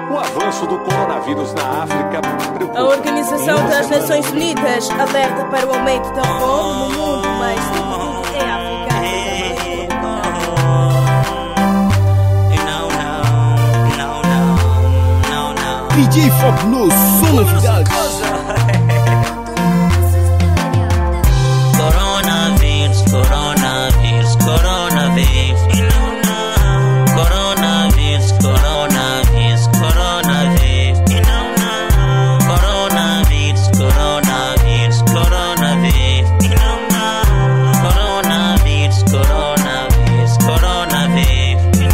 O avanço do coronavírus na África preocupa. A Organização das Nações Unidas alerta para o aumento da fome no mundo, mas sobretudo em África. DJ Fob no som novidades. Coronavírus, coronavírus, coronavírus. Coronavírus, coronavírus, coronavírus. Coronavírus, coronavírus, coronavírus. Coronavírus, coronavírus, coronavírus.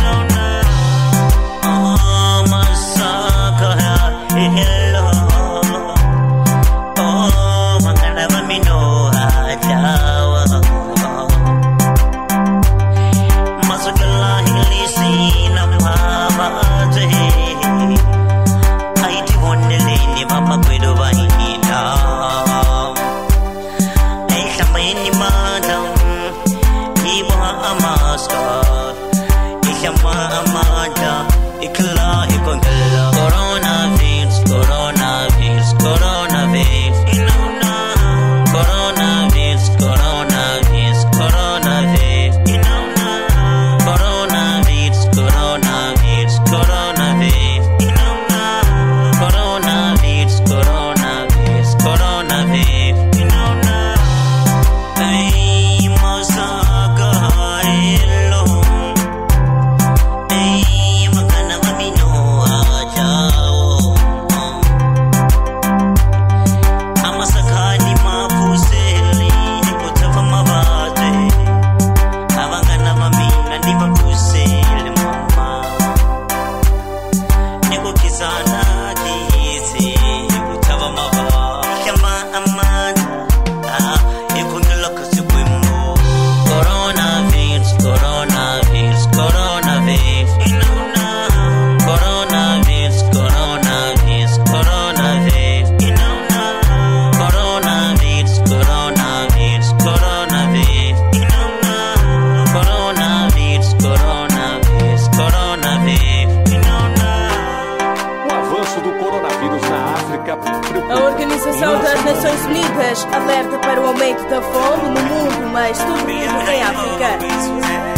Hello, oh, maganda ba minuhajawa? Masagala hilisi na mamaje. Ay di wonele ni mama kwedo ba hina. Ay samay ni madam, ibo ha amaska. Isama amada, ikla ikongala. Coronavirus, coronavirus, coronavirus. Coronavirus, coronavirus, coronavirus. Coronavirus, coronavirus, coronavirus. Coronavirus, coronavirus, coronavirus. Ay, masaka hello. Ay, magana ba minuhajawa? Amasakani mapuseli nikutava mabate. Abangana mamina ndibapuseli mama. Nikukizana kisi nikutava mabate. Kama amana ikungeloka sikwimbo. Coronavirus, coronavirus, coronavirus. Coronavirus, coronavirus, coronavirus. Coronavirus, coronavirus, coronavirus. Coronavirus, coronavirus, coronavirus. O avanço do coronavírus na África preocupa. A Organização das Nações Unidas alerta para o aumento da fome no mundo, mas sobretudo em África.